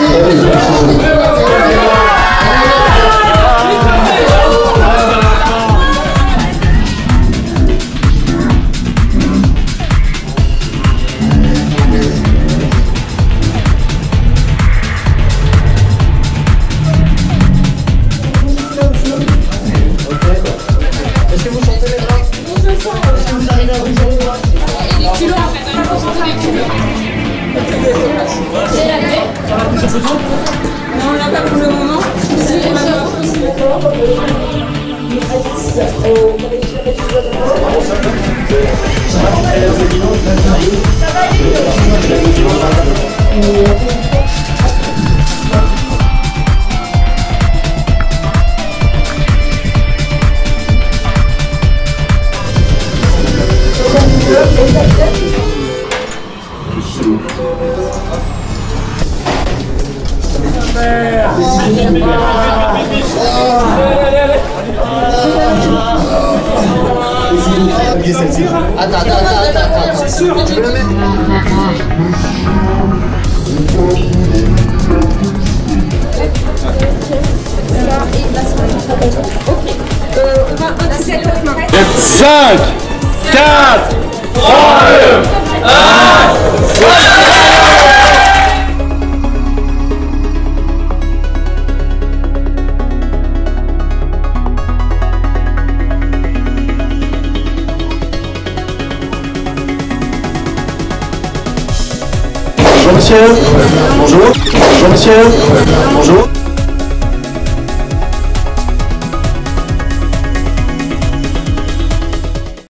Non, on l'a pas pour le moment. Attends, c'est sûr, tu veux le mettre? On va passer à l'autre main. 5, 4, 3, 2, 1. Bonjour monsieur. Bonjour. Bonjour monsieur. Bonjour.